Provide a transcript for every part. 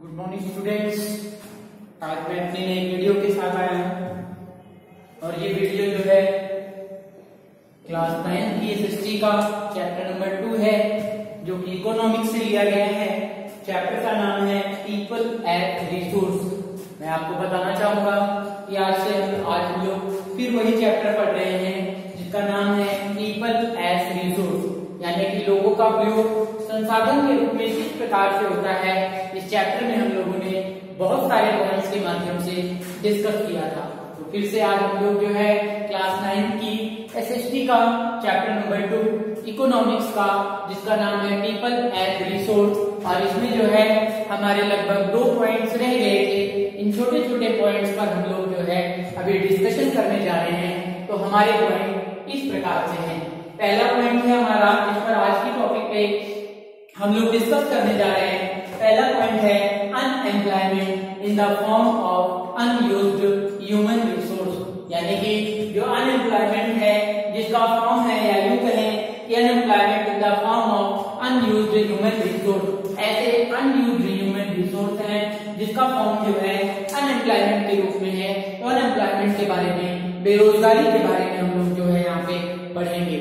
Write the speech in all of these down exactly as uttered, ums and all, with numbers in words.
Good morning students. आज मैं अपनी नई वीडियो के साथ आया हूँ और ये वीडियो जो है क्लास नाइन की एसएसटी का चैप्टर नंबर टू है, जो कि इकोनॉमिक्स से लिया गया है। चैप्टर का नाम है पीपल एज रिसोर्स। मैं आपको बताना चाहूंगा कि आज से हम आज हम लोग फिर वही चैप्टर पढ़ रहे हैं जिसका नाम है पीपल एज रिसोर्स, यानी कि लोगों का उपयोग संसाधन के रूप में किस प्रकार से होता है। इस चैप्टर में हम लोगों ने बहुत सारे पॉइंट्स के माध्यम से डिस्कस किया था। तो फिर से आज हम लोग जो है क्लास नाइन की एसएसटी का चैप्टर नंबर टू इकोनॉमिक्स का, जिसका नाम है पीपल एज रिसोर्स, और इसमें जो है हमारे लगभग दो पॉइंट्स रह गए थे। इन छोटे छोटे पॉइंट्स पर हम लोग जो है अभी डिस्कशन करने जा रहे हैं। तो हमारे पॉइंट इस प्रकार से हैं। पहला पॉइंट है हमारा, इस पर आज की टॉपिक पे हम लोग डिस्कस करने जा रहे हैं। पहला पॉइंट है unemployment in the form of unused human resource, यानी कि जो अनएम्प्लॉयमेंट है जिसका फॉर्म है, या यूं कहें कि unemployment in the form of unused human resource. ऐसे अनयूज्ड ह्यूमन रिसोर्स है जिसका फॉर्म जो है अनएम्प्लॉयमेंट के रूप में है। तो अनएम्प्लॉयमेंट के बारे में, बेरोजगारी के बारे में हम लोग जो है यहाँ पे पढ़ेंगे।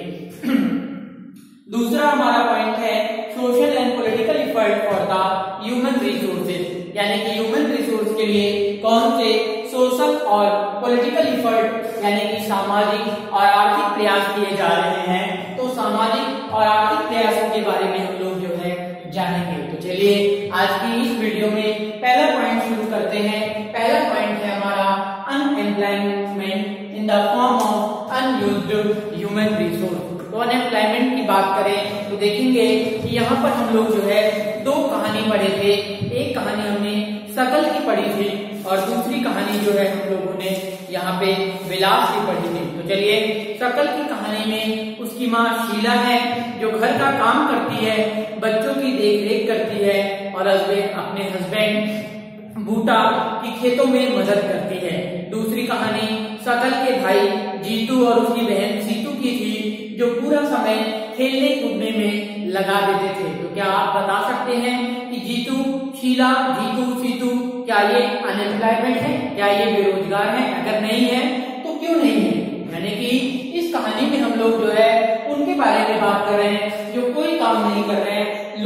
दूसरा हमारा पॉइंट है social and political effort for the human resources, यानी कि ह्यूमन रिसोर्स के लिए कौन से सोशल और पॉलिटिकल इफर्ट यानी कि सामाजिक और आर्थिक प्रयास किए जा रहे हैं। तो सामाजिक और आर्थिक प्रयासों के बारे में हम लोग जो है जानेंगे। तो चलिए आज की इस वीडियो में पहला पॉइंट शुरू करते हैं। पहला पॉइंट है हमारा unemployment in the form of unused human resource. तो अनएम्प्लॉयमेंट की बात करें तो देखेंगे कि यहाँ पर हम लोग जो है दो कहानी पढ़े थे। एक कहानी हमने शकल की पढ़ी थी और दूसरी कहानी जो है हम लोगों ने यहाँ पे विलास की पढ़ी थी। तो चलिए, शकल की कहानी में उसकी माँ शीला है जो घर का काम करती है, बच्चों की देखरेख करती है और अपने हस्बैंड बूटा की खेतों में मदद करती है। दूसरी कहानी शकल के भाई जीतू और उसकी बहन सीतू की थी, जो पूरा समय खेलने कूदने में लगा देते थे। तो क्या आप बता सकते हैं कि जीतू, शीला, जीतू, सीतू क्या ये अनएम्प्लॉयमेंट है, क्या ये बेरोजगार है? अगर नहीं है तो क्यों नहीं है? यानी कि इस कहानी में हम लोग जो है उनके बारे में बात कर रहे हैं जो कोई काम नहीं कर रहे हैं,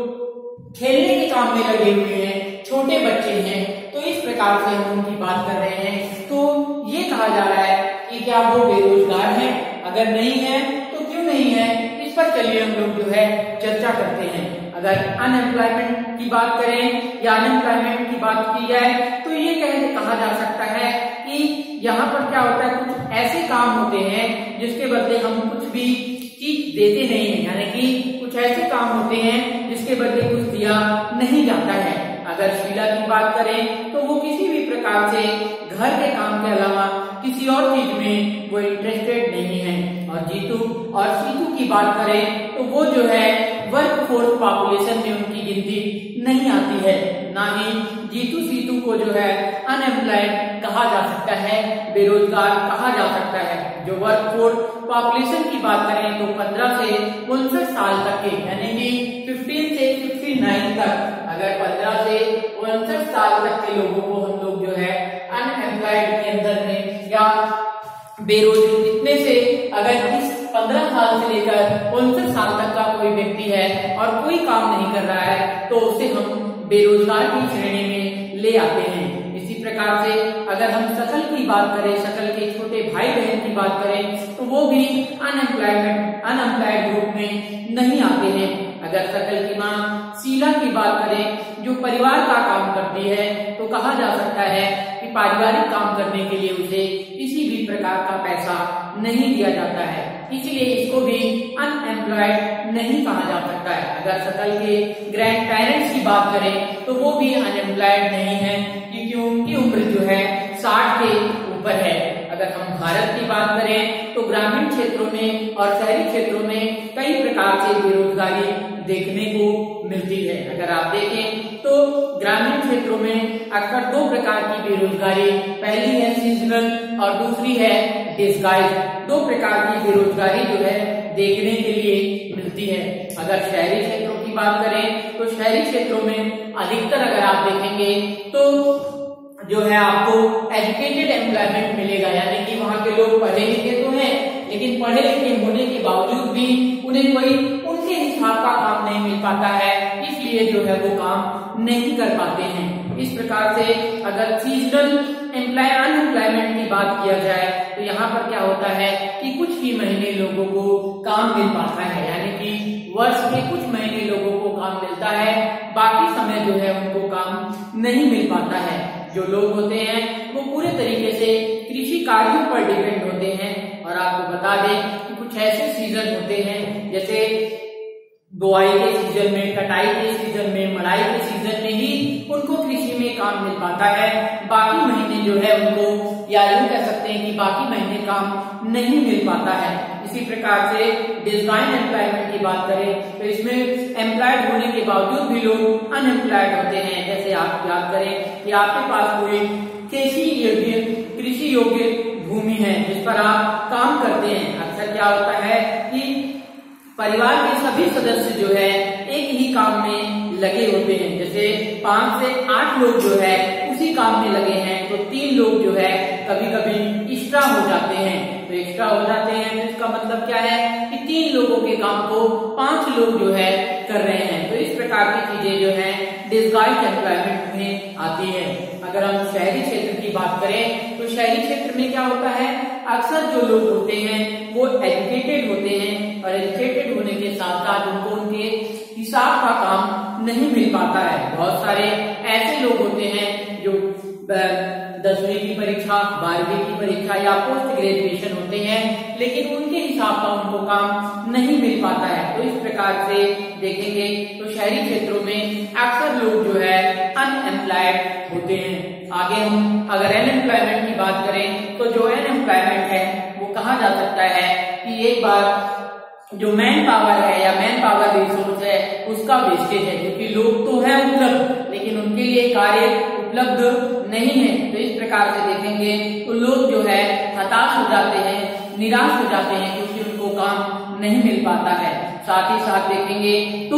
लोग खेलने के काम में लगे हुए हैं, छोटे बच्चे हैं। तो इस प्रकार से हम उनकी बात कर रहे हैं। तो ये कहा जा रहा है कि क्या वो बेरोजगार है? अगर नहीं है तो क्यों नहीं है? इस पर चलिए हम लोग जो है चर्चा करते हैं। अगर अनएम्प्लॉयमेंट की बात करें या अनएम्प्लॉयमेंट की बात की जाए तो ये कह कहा जा सकता है कि यहाँ पर क्या होता है, कुछ ऐसे काम होते हैं जिसके बदले हम कुछ भी चीज देते नहीं है, यानी कि कुछ ऐसे काम होते हैं जिसके बदले कुछ दिया नहीं जाता है। अगर शीला की बात करें तो वो किसी भी प्रकार से घर के काम के अलावा किसी और चीज में वो इंटरेस्टेड नहीं है। और जीतू और सीतू की बात करें तो वो जो है वर्क फोर्स पॉपुलेशन में उनकी गिनती नहीं आती है। ना ही जीतू सीतू को जो है अनएम्प्लॉयड कहा जा सकता है, बेरोजगार कहा जा सकता है। जो वर्क फोर्स पॉपुलेशन की बात करें तो पंद्रह से उनसठ साल तक के, यानी कि फिफ्टीन से फिफ्टी नाइन तक, अगर पंद्रह से उनसठ साल तक के लोगों को हम लोग जो है अनएम्प्लॉयड के अंदर में या बेरोजगार, इतने से अगर इस पंद्रह साल से लेकर उनसठ साल तक का कोई व्यक्ति है और कोई काम नहीं कर रहा है तो उसे हम बेरोजगार की श्रेणी में ले आते हैं। इसी प्रकार से अगर हम शकल की बात करें, शकल के छोटे भाई बहन की बात करें तो वो भी अनएम्प्लॉयमेंट अनएम्प्लॉयड ग्रुप में नहीं आते हैं। अगर शकल की माँ शीला की बात करें जो परिवार का काम करती है तो कहा जा सकता है कि पारिवारिक काम करने के लिए उसे किसी भी प्रकार का पैसा नहीं दिया जाता है, इसलिए इसको भी अनएम्प्लॉयड नहीं कहा जा सकता है। अगर शकल के ग्रैंड पेरेंट्स की बात करें तो वो भी अनएम्प्लॉयड नहीं है, क्योंकि उनकी उम्र जो है साठ के ऊपर है। अगर हम भारत की बात करें तो ग्रामीण क्षेत्रों में और शहरी क्षेत्रों में कई प्रकार से बेरोजगारी देखने को मिलती है। अगर आप देखें तो ग्रामीण क्षेत्रों में अक्सर दो प्रकार की बेरोजगारी, पहली है सीजनल और दूसरी है डिस्गाइज। दो प्रकार की बेरोजगारी जो है देखने के लिए मिलती है। अगर शहरी क्षेत्रों की बात करें तो शहरी क्षेत्रों में अधिकतर अगर आप देखेंगे तो जो है आपको एजुकेटेड एम्प्लॉयमेंट मिलेगा, यानी कि वहां के लोग पढ़े लिखे तो हैं, लेकिन पढ़े लिखे होने के बावजूद भी उन्हें कोई उनके हिसाब का काम नहीं मिल पाता है, इसलिए जो है वो काम नहीं कर पाते हैं। इस प्रकार से अगर सीजनल एम्प्लॉय अनएम्प्लॉयमेंट की बात किया जाए तो यहाँ पर क्या होता है कि कुछ ही महीने लोगों को काम मिल पाता है, यानी कि वर्ष के कुछ महीने लोगों को काम मिलता है, बाकी समय जो है उनको काम नहीं मिल पाता है। जो लोग होते हैं वो पूरे तरीके से कृषि कार्यों पर डिपेंड होते हैं, और आपको बता दें कि कुछ ऐसे सीजन होते हैं जैसे बुआई के सीजन में, कटाई के सीजन में, मड़ाई के सीजन में ही उनको कृषि में काम मिल पाता है, बाकी महीने जो है उनको, या यूं कह सकते हैं कि बाकी महीने काम नहीं मिल पाता है। इसी प्रकार से डिजाइन एम्प्लॉयमेंट की बात करें तो इसमें एम्प्लॉयड होने के बावजूद भी लोग अनएम्प्लॉयड होते हैं। जैसे आप याद करें कि आपके पास कोई कृषि योग्य कृषि योग्य भूमि है जिस पर आप काम करते हैं, अक्सर क्या होता है कि परिवार के सभी सदस्य जो है एक ही काम में लगे होते हैं, जैसे पांच से आठ लोग जो है उसी काम में लगे हैं, तो तीन लोग जो है कभी कभी एक्स्ट्रा हो जाते हैं। तो एक्स्ट्रा हो जाते हैं तो इसका मतलब क्या है कि तीन लोगों के काम को पांच लोग जो है कर रहे हैं। तो इस प्रकार की चीजें जो है डिस्गाइज्ड एम्प्लॉयमेंट में आती है। अगर हम शहरी क्षेत्र की बात करें तो शहरी क्षेत्र में क्या होता है, अक्सर जो लोग होते हैं वो एजुकेटेड होते हैं, और एजुकेटेड होने के साथ साथ उनको उनके हिसाब का काम नहीं मिल पाता है। बहुत सारे ऐसे लोग होते हैं जो दसवीं की परीक्षा, बारहवीं की परीक्षा या पोस्ट ग्रेजुएशन होते हैं, लेकिन उनके हिसाब का उनको काम नहीं मिल पाता है। तो इस प्रकार से देखेंगे तो शहरी क्षेत्रों में अक्सर लोग जो है अनएम्प्लॉयड होते हैं। आगे हम अगर अनएम्प्लॉयमेंट की बात करें तो जो अनएम्प्लॉयमेंट है वो कहा जा सकता है कि एक बार जो मैन पावर है या मैन पावर रिसोर्स है उसका वेस्टेज है, क्योंकि लोग तो है उपलब्ध लेकिन उनके लिए कार्य उपलब्ध नहीं है। तो इस प्रकार से देखेंगे तो लोग जो है हताश हो जाते हैं, निराश हो जाते हैं, क्योंकि उनको काम नहीं मिल पाता है। साथ ही साथ देखेंगे तो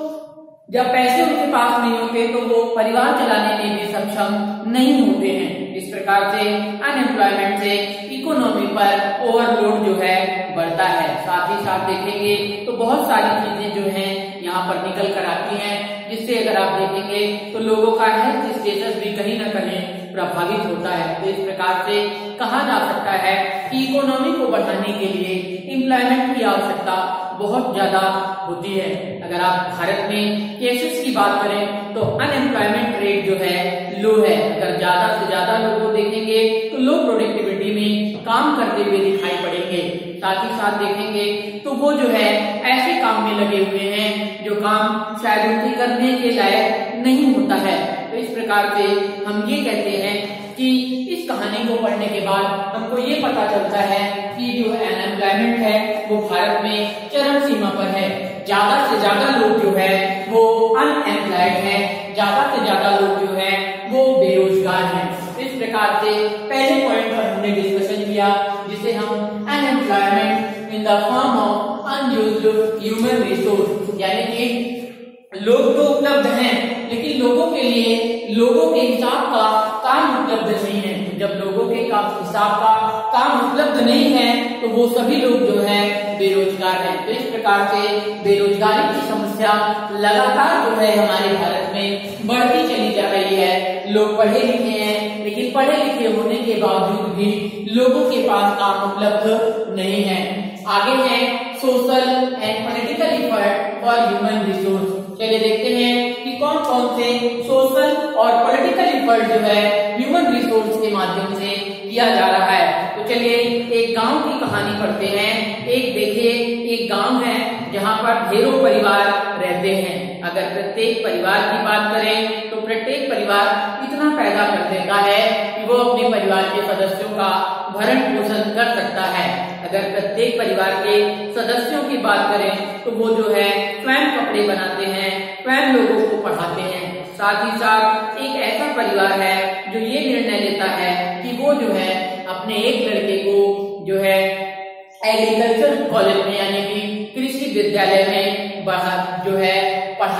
जब पैसे उनके पास नहीं होते तो वो परिवार चलाने में भी सक्षम नहीं होते हैं। इस प्रकार से अनएम्प्लॉयमेंट से इकोनॉमी पर ओवरलोड जो है बढ़ता है। साथ ही साथ देखेंगे तो बहुत सारी चीजें जो हैं यहाँ पर निकल कर आती हैं, जिससे अगर आप देखेंगे तो लोगों का हेल्थ स्टेटस भी कहीं ना कहीं प्रभावित होता है। तो इस प्रकार से कहा जा सकता है कि इकोनॉमी को बढ़ाने के लिए एम्प्लॉयमेंट की आवश्यकता बहुत ज्यादा होती है। अगर आप भारत में केसेस की बात करें तो अनएम्प्लॉयमेंट रेट जो है लो है। अगर ज्यादा से ज्यादा लोग को देखेंगे तो लो प्रोडक्टिविटी में काम करते हुए दिखाई पड़ेंगे। साथ ही साथ देखेंगे तो वो जो है ऐसे काम में लगे हुए हैं जो काम शायद उनके करने के लायक नहीं होता है। तो इस प्रकार से हम ये कहते हैं कि इस कहानी को पढ़ने के बाद हमको ये पता चलता है कि जो अनएम्प्लॉयमेंट है वो भारत में चरम सीमा पर है। ज्यादा से ज्यादा लोग जो है वो अनएम्प्लॉयड है, ज्यादा से ज्यादा लोग जो है वो बेरोजगार हैं। इस प्रकार से पहले पॉइंट पर हमने डिस्कशन किया जिसे हम unemployment in the form of unused human resource, यानी कि लोग तो उपलब्ध हैं लेकिन लोगों के लिए लोगों के हिसाब का काम उपलब्ध नहीं है। जब लोगों के हिसाब का काम उपलब्ध नहीं है तो वो सभी लोग जो है बेरोजगार हैं। तो इस प्रकार से बेरोजगारी की समस्या लगातार जो है हमारे भारत में बढ़ती चली जा रही है। लोग पढ़े लिखे हैं लेकिन पढ़े लिखे होने के बावजूद भी लोगों के पास काम उपलब्ध नहीं है। आगे है social and political effort for human resource. चलिए देखते हैं कि कौन कौन से सोशल और पॉलिटिकल इफर्ट जो है ह्यूमन रिसोर्स के माध्यम से किया जा रहा है। तो चलिए एक गांव की कहानी पढ़ते हैं। एक देखिए एक गांव है जहां पर ढेरों परिवार रहते हैं। अगर प्रत्येक परिवार की बात करें तो प्रत्येक परिवार इतना पैदा कर देता है कि वो अपने परिवार के सदस्यों का भरण पोषण कर सकता है। अगर प्रत्येक परिवार के सदस्यों की बात करें तो वो जो है स्वयं कपड़े बनाते हैं, स्वयं लोगों को पढ़ाते हैं। साथ ही साथ एक ऐसा परिवार है जो ये निर्णय लेता है कि वो जो है अपने एक लड़के को जो है एग्रीकल्चर कॉलेज में यानी कि कृषि विद्यालय में बढ़ा जो है पढ़ा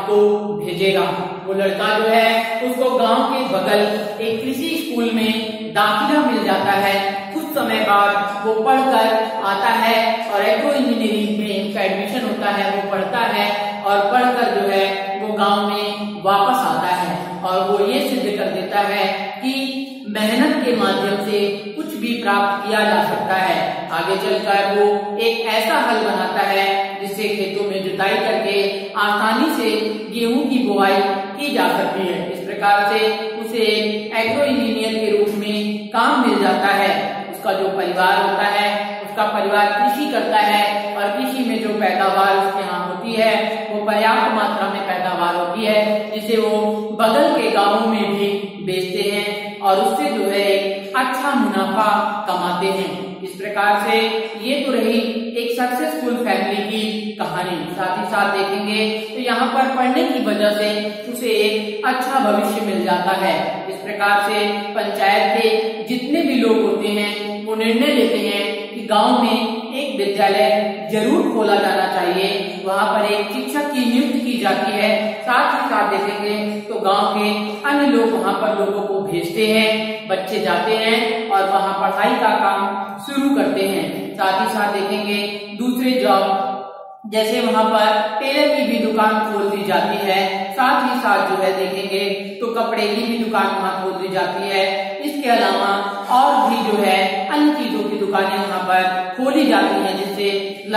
आपको भेजेगा। वो लड़का जो है उसको गांव के बगल एक कृषि स्कूल में दाखिला मिल जाता है। कुछ समय बाद वो पढ़कर आता है और एग्रो इंजीनियरिंग में उसका एडमिशन होता है, वो पढ़ता है और पढ़कर जो है वो गांव में वापस आता है और वो ये सिद्ध कर देता है कि मेहनत के माध्यम से कुछ भी प्राप्त किया जा सकता है। आगे चलकर वो एक ऐसा हल बनाता है जिससे खेतों में जुताई करके आसानी से गेहूं की बुआई की जा सकती है। इस प्रकार से उसे एग्रो इंजीनियर के रूप में काम मिल जाता है। उसका जो परिवार होता है, उसका परिवार कृषि करता है और कृषि में जो पैदावार उसके यहाँ होती है वो पर्याप्त मात्रा में पैदावार होती है, जिसे वो बगल के गांवों में भी बेचते हैं और उससे जो है अच्छा मुनाफा कमाते हैं। इस प्रकार से ये तो रही एक सक्सेसफुल फैमिली की कहानी। साथ ही साथ देखेंगे तो यहाँ पर पढ़ने की वजह से उसे एक अच्छा भविष्य मिल जाता है। इस प्रकार से पंचायत के जितने भी लोग होते हैं वो निर्णय लेते हैं कि गांव में एक विद्यालय जरूर खोला जाना चाहिए, वहां पर एक शिक्षक की नियुक्ति की जाती है। साथ ही साथ देखेंगे तो गांव के अन्य लोग वहां पर लोगों को भेजते हैं, बच्चे जाते हैं और वहां पढ़ाई का काम शुरू करते हैं। साथ ही साथ देखेंगे दूसरे जॉब जैसे वहां पर टेलर की भी दुकान खोल दी जाती है। साथ ही साथ जो है देखेंगे तो कपड़े की भी दुकान वहां खोल दी जाती है। इसके अलावा और भी जो है अन्य चीजों की दुकानें वहां पर खोली जाती हैं, जिससे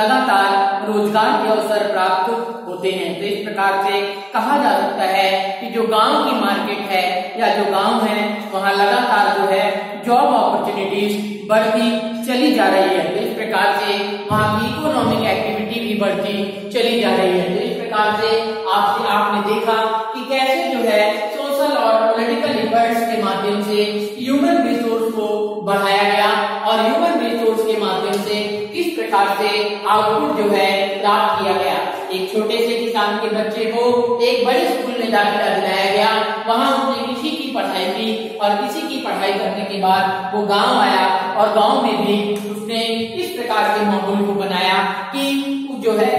लगातार रोजगार के अवसर प्राप्त होते हैं। तो इस प्रकार से कहा जा सकता है कि जो गांव की मार्केट है या जो गांव है वहां लगातार जो है जॉब अपॉर्चुनिटीज बढ़ती चली जा रही है। तो इस प्रकार से वहां की इकोनॉमिक एक्टिविटी भी बढ़ती चली जा रही है। तो इस प्रकार से आपसे आपने देखा कि कैसे जो है सोशल और पॉलिटिकल इफर्ट्स के माध्यम से ह्यूमन रिसोर्स को बढ़ाया गया और ह्यूमन रिसोर्स के माध्यम से किस प्रकार से आउटपुट जो है प्राप्त किया गया। एक छोटे से किसान के बच्चे को एक बड़े स्कूल में दाखिला दिलाया गया, वहां उसने कृषि की पढ़ाई की और कृषि की पढ़ाई करने के बाद वो गांव आया और गांव में भी उसने इस प्रकार के माहौल को बनाया कि जो है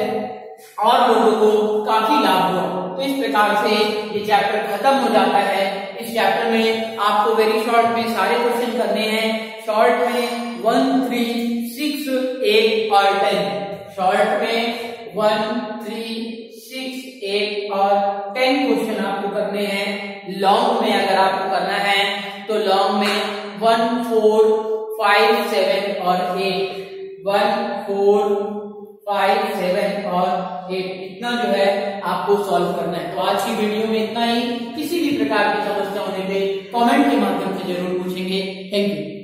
और लोगों को काफी लाभ हुआ। तो इस प्रकार से ये चैप्टर खत्म हो जाता है। इस चैप्टर में आपको वेरी शॉर्ट में सारे क्वेश्चन करने हैं। शॉर्ट में वन थ्री सिक्स एट और टेन, शॉर्ट में वन थ्री सिक्स एट और टेन क्वेश्चन आपको करने हैं। लॉन्ग में अगर आपको करना है तो लॉन्ग में वन फोर फाइव सेवन और eight, one four five seven और एट, इतना जो है आपको सॉल्व करना है। तो आज की वीडियो में इतना ही। किसी भी प्रकार की समस्या होने पे कमेंट के माध्यम से जरूर पूछेंगे। Thank you.